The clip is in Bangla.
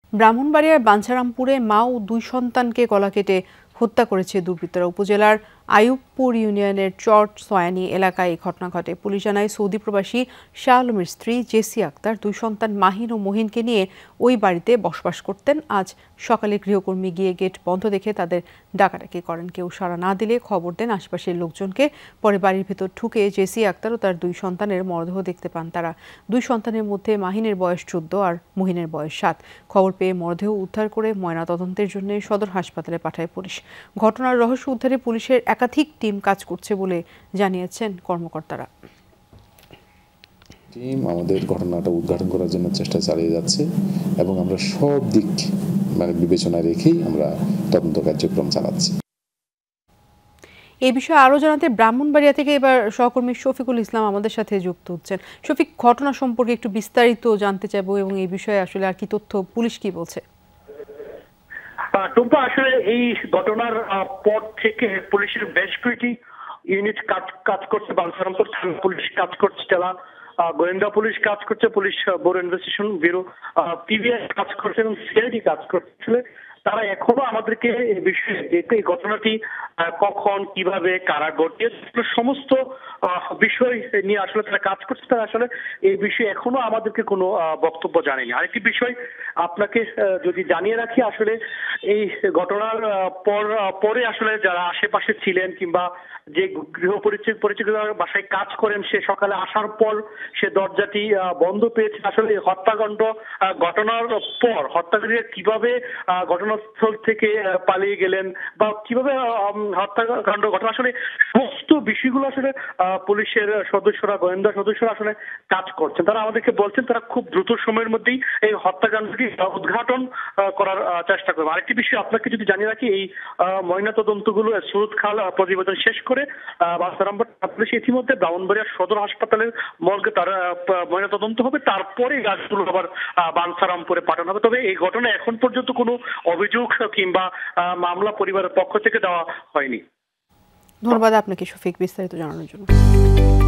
ব্রাহ্মণবাড়িয়ার বাঞ্ছারামপুরে মা ও দুই সন্তানকে গলা কেটে হত্যা করেছে দুর্বৃত্তরা। উপজেলার আইয়ুবপুর ইউনিয়নের চট সয়ানি এলাকায় এই ঘটনা ঘটে। পুলিশ জানায়, সৌদি প্রবাসী শাহ আলমের স্ত্রী জেসি আক্তার দুই সন্তান মাহিন ও মহিনকে নিয়ে ওই বাড়িতে বসবাস করতেন। আজ সকালে গৃহকর্মী গিয়ে গেট বন্ধ দেখে তাদের ডাকাডাকি করেন। কেউ সাড়া না দিলে খবর দেন আশপাশের লোকজনকে। পরে বাড়ির ভেতর ঢুকে জেসি আক্তার ও তার দুই সন্তানের মরদেহ দেখতে পান তারা। দুই সন্তানের মধ্যে মাহিনের বয়স 14 আর মহিনের বয়স 7। খবর পেয়ে মরদেহ উদ্ধার করে ময়নাতদন্তের জন্য সদর হাসপাতালে পাঠায় পুলিশ। ঘটনার রহস্য উদ্ধারে পুলিশের একাধিক টিম কাজ করছে বলে জানিয়েছেন কর্মকর্তারা। টিম আমাদের ঘটনাটা উদ্ঘাটন করার জন্য চেষ্টা চালিয়ে যাচ্ছে এবং আমরা সব দিক বিবেচনায় রেখেই আমরা তদন্ত কার্যক্রম চালাচ্ছি। এই বিষয়ে আরো জানাতে ব্রাহ্মণবাড়িয়া থেকে এবার সহকর্মী শফিকুল ইসলাম আমাদের সাথে যুক্ত হচ্ছেন। শফিক, ঘটনা সম্পর্কে একটু বিস্তারিত জানতে চাইবো এবং এই বিষয়ে আসলে আর কি তথ্য, পুলিশ কি বলছে? টুম্পা, আসলে এই ঘটনার পর থেকে পুলিশের বেশ কয়েকটি ইউনিট কাজ করছে। বাঞ্ছারামপুর থানা পুলিশ কাজ করছে, জেলা গোয়েন্দা পুলিশ কাজ করছে, police bureau investigation bureau PBI কাজ করছে এবং সিআইডি কাজ করছে। তারা এখনো আমাদেরকে এই বিষয়ে এই ঘটনাটি কখন, কিভাবে, কারা ঘটিয়েছে সমস্ত বিষয় নিয়ে আসলে তারা কাজ করছে। তারা আসলে এই বিষয়ে এখনো আমাদেরকে কোনো বক্তব্য জানায়নি। আরেকটি বিষয় আপনাকে যদি জানিয়ে রাখি, আসলে এই ঘটনার পরে আসলে যারা আশেপাশে ছিলেন কিংবা যে গৃহ পরিচালকের বাসায় কাজ করেন, সে সকালে আসার পর সে দরজাটি বন্ধ পেয়েছে। আসলে হত্যাকাণ্ড ঘটনার পর হত্যাকারীরা কিভাবে ঘটনাস্থল থেকে পালিয়ে গেলেন বা কিভাবে হত্যাকাণ্ড ঘটনা, আসলে সমস্ত বিষয়গুলো আসলে পুলিশের সদস্যরা, গোয়েন্দা সদস্যরা আসলে কাজ করছেন। তারা আমাদেরকে বলছেন তারা খুব দ্রুত সময়ের মধ্যেই এই হত্যাকাণ্ডটি উদ্ঘাটন করার চেষ্টা করবে। আরেকটি বিষয় আপনাকে যদি জানিয়ে রাখি, এই ময়নাতদন্তগুলো সুরত খাল প্রতিবেদন শেষ করে বাঞ্ছারামপুর পুলিশ ইতিমধ্যে ব্রাহ্মণবাড়িয়া সদর হাসপাতালের মর্গে তার ময়নাতদন্ত হবে, তারপরে গাছগুলো আবার বাঞ্ছারামপুরে পাঠানো হবে। তবে এই ঘটনা এখন পর্যন্ত কোনো অভিযোগ কিংবা মামলা পরিবারের পক্ষ থেকে দেওয়া হয়নি। ধন্যবাদ আপনাকে শফিক বিস্তারিত জানানোর জন্য।